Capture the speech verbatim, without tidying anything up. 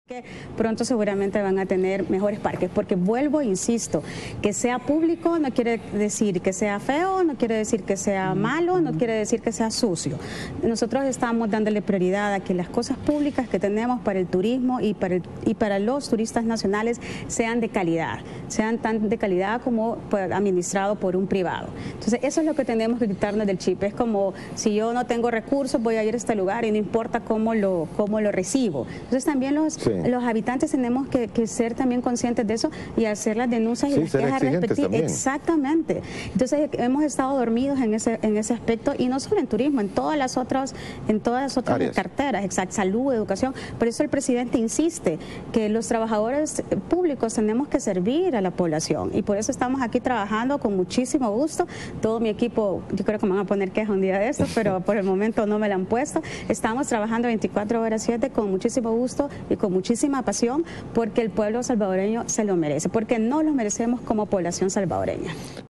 Que pronto seguramente van a tener mejores parques, porque vuelvo, insisto, que sea público no quiere decir que sea feo, no quiere decir que sea malo, no quiere decir que sea sucio. Nosotros estamos dándole prioridad a que las cosas públicas que tenemos para el turismo y para, el, y para los turistas nacionales sean de calidad, sean tan de calidad como pues, administrado por un privado. Entonces eso es lo que tenemos que quitarnos del chip. Es como si yo no tengo recursos, voy a ir a este lugar y no importa cómo lo, cómo lo recibo. Entonces también los... Sí. Los habitantes tenemos que, que ser también conscientes de eso y hacer las denuncias sí, y las quejas respectivas. Exactamente. Entonces hemos estado dormidos en ese en ese aspecto y no solo en turismo, en todas las otras en todas las otras Áreas. carteras, exacto, salud, educación. Por eso el presidente insiste que los trabajadores públicos tenemos que servir a la población y por eso estamos aquí trabajando con muchísimo gusto. Todo mi equipo, yo creo que me van a poner queja un día de esto, pero por el momento no me la han puesto. Estamos trabajando veinticuatro horas siete con muchísimo gusto y con muchísima pasión porque el pueblo salvadoreño se lo merece, porque no lo merecemos como población salvadoreña.